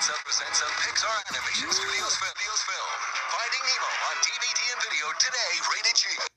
presents a Pixar Animation Studios film. Finding Nemo on DVD and video today, rated G.